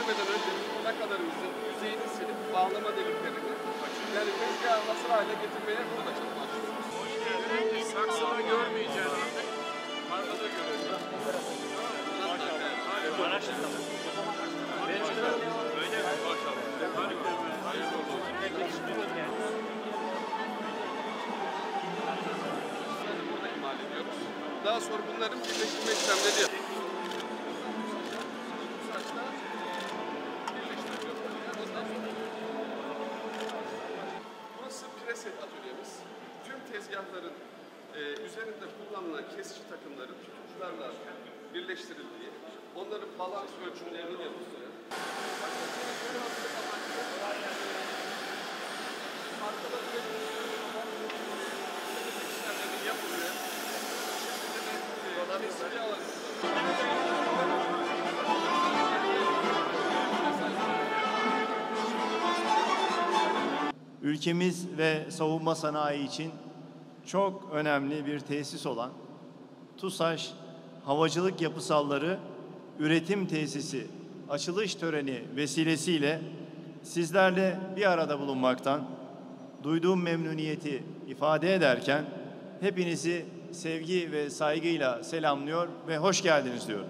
geçirmeden önce plakalarımızın yüzeyini silip bağlama deliklerini yani tezgahı hazır hale getirmeye burada çalışıyoruz. Hoş geldin. Saksıda görmeyeceğiz artık. Tarlada göreceğiz. Maşallah. Araştırdım. Öyle mi? Maşallah. Harika. Hayırlı olsun. Burada imal ediyoruz. Daha sonra bunların birleştirme işlemleri yapıyoruz. Burası preset atölyemiz. Tüm tezgahların üzerinde kullanılan kesici takımların tutucularla birleştirildiği, onların balans ölçümlerinin yapıldığı, işlemlerinin yapıldığı, bu şekilde de ülkemiz ve savunma sanayi için çok önemli bir tesis olan TUSAŞ Havacılık Yapısalları Üretim Tesisi açılış töreni vesilesiyle sizlerle bir arada bulunmaktan duyduğum memnuniyeti ifade ederken hepinizi sevgi ve saygıyla selamlıyor ve hoş geldiniz diyorum.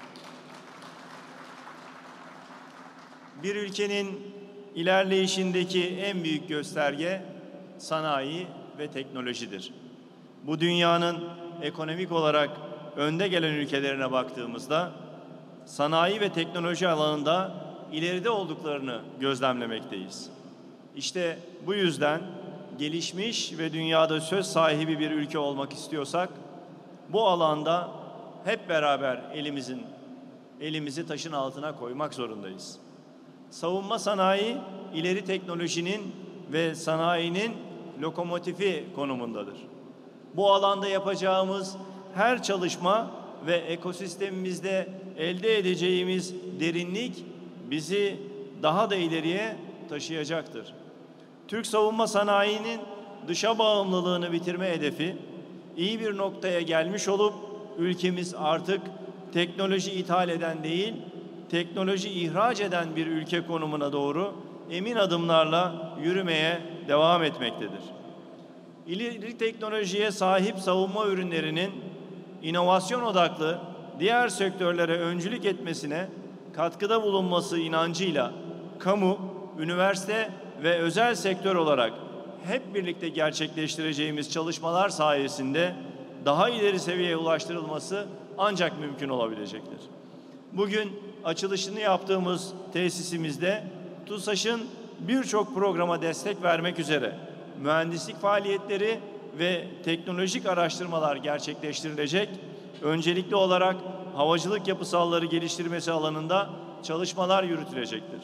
Bir ülkenin ilerleyişindeki en büyük gösterge sanayi ve teknolojidir. Bu dünyanın ekonomik olarak önde gelen ülkelerine baktığımızda sanayi ve teknoloji alanında ileride olduklarını gözlemlemekteyiz. İşte bu yüzden gelişmiş ve dünyada söz sahibi bir ülke olmak istiyorsak bu alanda hep beraber elimizi taşın altına koymak zorundayız. Savunma sanayi ileri teknolojinin ve sanayinin lokomotifi konumundadır. Bu alanda yapacağımız her çalışma ve ekosistemimizde elde edeceğimiz derinlik bizi daha da ileriye taşıyacaktır. Türk savunma sanayinin dışa bağımlılığını bitirme hedefi iyi bir noktaya gelmiş olup ülkemiz artık teknoloji ithal eden değil, teknoloji ihraç eden bir ülke konumuna doğru emin adımlarla yürümeye devam etmektedir. İleri teknolojiye sahip savunma ürünlerinin inovasyon odaklı diğer sektörlere öncülük etmesine katkıda bulunması inancıyla kamu, üniversite ve özel sektör olarak hep birlikte gerçekleştireceğimiz çalışmalar sayesinde daha ileri seviyeye ulaştırılması ancak mümkün olabilecektir. Bugün açılışını yaptığımız tesisimizde TUSAŞ'ın birçok programa destek vermek üzere mühendislik faaliyetleri ve teknolojik araştırmalar gerçekleştirilecek. Öncelikli olarak havacılık yapısalları geliştirmesi alanında çalışmalar yürütülecektir.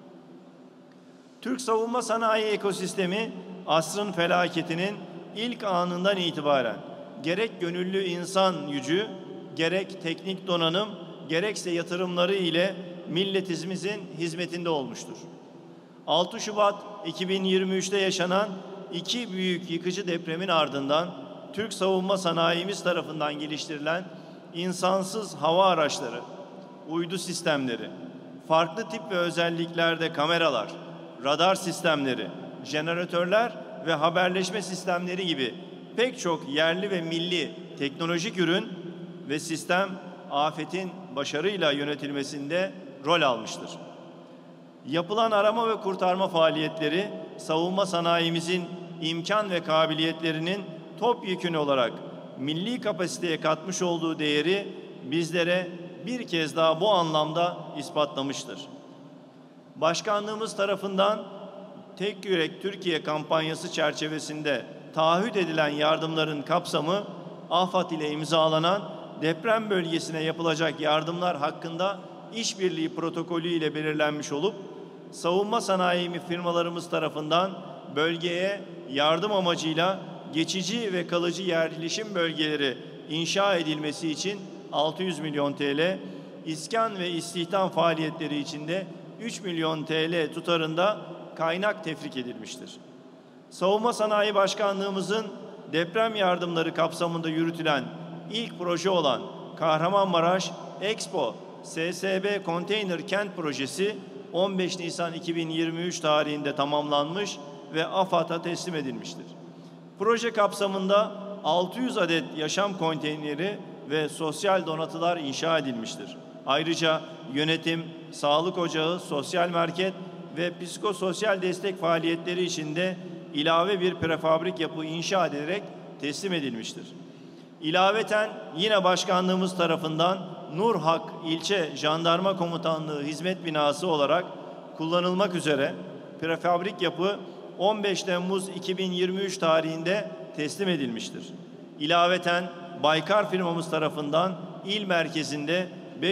Türk savunma sanayi ekosistemi asrın felaketinin ilk anından itibaren gerek gönüllü insan gücü, gerek teknik donanım, gerekse yatırımları ile milletimizin hizmetinde olmuştur. 6 Şubat 2023'te yaşanan iki büyük yıkıcı depremin ardından Türk savunma sanayimiz tarafından geliştirilen insansız hava araçları, uydu sistemleri, farklı tip ve özelliklerde kameralar, radar sistemleri, jeneratörler ve haberleşme sistemleri gibi pek çok yerli ve milli teknolojik ürün ve sistem afetin başarıyla yönetilmesinde rol almıştır. Yapılan arama ve kurtarma faaliyetleri savunma sanayimizin imkan ve kabiliyetlerinin topyekün olarak milli kapasiteye katmış olduğu değeri bizlere bir kez daha bu anlamda ispatlamıştır. Başkanlığımız tarafından Tek Yürek Türkiye kampanyası çerçevesinde taahhüt edilen yardımların kapsamı AFAD ile imzalanan deprem bölgesine yapılacak yardımlar hakkında işbirliği protokolü ile belirlenmiş olup savunma sanayi firmalarımız tarafından bölgeye yardım amacıyla geçici ve kalıcı yerleşim bölgeleri inşa edilmesi için 600 milyon TL, iskan ve istihdam faaliyetleri içinde 3 milyon TL tutarında kaynak tefrik edilmiştir. Savunma Sanayi Başkanlığımızın deprem yardımları kapsamında yürütülen ilk proje olan Kahramanmaraş Expo SSB Konteyner Kent projesi 15 Nisan 2023 tarihinde tamamlanmış ve AFAD'a teslim edilmiştir. Proje kapsamında 600 adet yaşam konteyneri ve sosyal donatılar inşa edilmiştir. Ayrıca yönetim, sağlık ocağı, sosyal market ve psikososyal destek faaliyetleri içinde ilave bir prefabrik yapı inşa edilerek teslim edilmiştir. İlaveten yine başkanlığımız tarafından Nurhak İlçe Jandarma Komutanlığı Hizmet Binası olarak kullanılmak üzere prefabrik yapı 15 Temmuz 2023 tarihinde teslim edilmiştir. İlaveten Baykar firmamız tarafından il merkezinde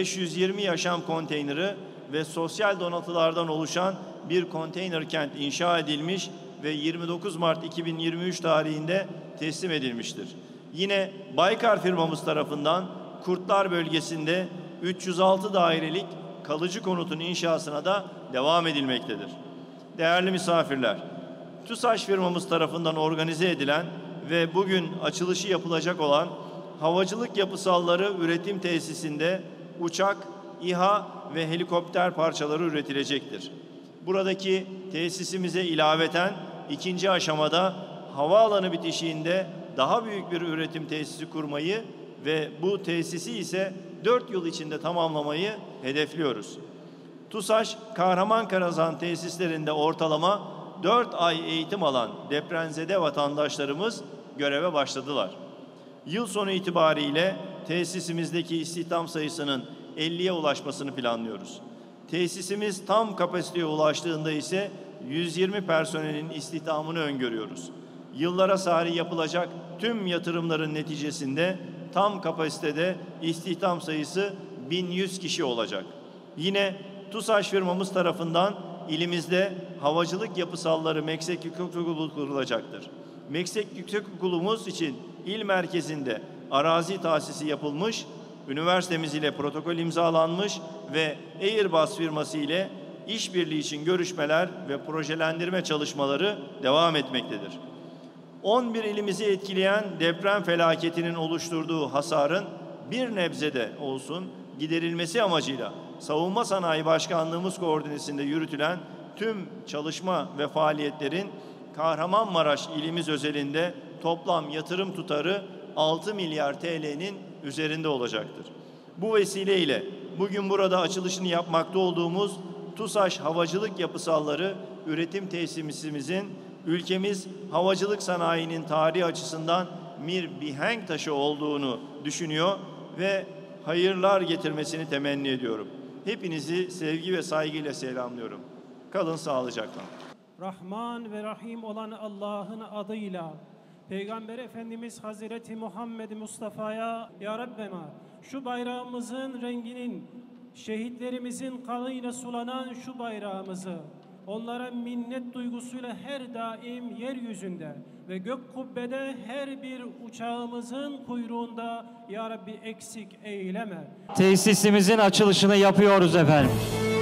520 yaşam konteyneri ve sosyal donatılardan oluşan bir konteyner kent inşa edilmiş ve 29 Mart 2023 tarihinde teslim edilmiştir. Yine Baykar firmamız tarafından Kurtlar bölgesinde 306 dairelik kalıcı konutun inşasına da devam edilmektedir. Değerli misafirler, TUSAŞ firmamız tarafından organize edilen ve bugün açılışı yapılacak olan havacılık yapısalları üretim tesisinde uçak, İHA ve helikopter parçaları üretilecektir. Buradaki tesisimize ilaveten ikinci aşamada havaalanı bitişiğinde daha büyük bir üretim tesisi kurmayı ve bu tesisi ise 4 yıl içinde tamamlamayı hedefliyoruz. TUSAŞ Kahramankarazan tesislerinde ortalama 4 ay eğitim alan depremzede vatandaşlarımız göreve başladılar. Yıl sonu itibariyle tesisimizdeki istihdam sayısının 50'ye ulaşmasını planlıyoruz. Tesisimiz tam kapasiteye ulaştığında ise 120 personelin istihdamını öngörüyoruz. Yıllara sari yapılacak tüm yatırımların neticesinde tam kapasitede istihdam sayısı 1100 kişi olacak. Yine TUSAŞ firmamız tarafından ilimizde havacılık yapısalları meslek yüksekokulu kurulacaktır. Meslek yüksekokulumuz için il merkezinde arazi tahsisi yapılmış, üniversitemiz ile protokol imzalanmış ve Airbus firması ile işbirliği için görüşmeler ve projelendirme çalışmaları devam etmektedir. 11 ilimizi etkileyen deprem felaketinin oluşturduğu hasarın bir nebzede olsun giderilmesi amacıyla Savunma Sanayi Başkanlığımız koordinesinde yürütülen tüm çalışma ve faaliyetlerin Kahramanmaraş ilimiz özelinde toplam yatırım tutarı 6 milyar TL'nin üzerinde olacaktır. Bu vesileyle bugün burada açılışını yapmakta olduğumuz TUSAŞ Havacılık Yapısalları üretim tesisimizin ülkemiz havacılık sanayinin tarihi açısından bir mihenk taşı olduğunu düşünüyor ve hayırlar getirmesini temenni ediyorum. Hepinizi sevgi ve saygıyla selamlıyorum. Kalın sağlıcakla. Rahman ve Rahim olan Allah'ın adıyla Peygamber Efendimiz Hazreti Muhammed Mustafa'ya Ya Rabbena şu bayrağımızın renginin şehitlerimizin kanıyla sulanan şu bayrağımızı onlara minnet duygusuyla her daim yeryüzünde ve gök kubbede her bir uçağımızın kuyruğunda Ya Rabbi eksik eyleme. Tesisimizin açılışını yapıyoruz efendim.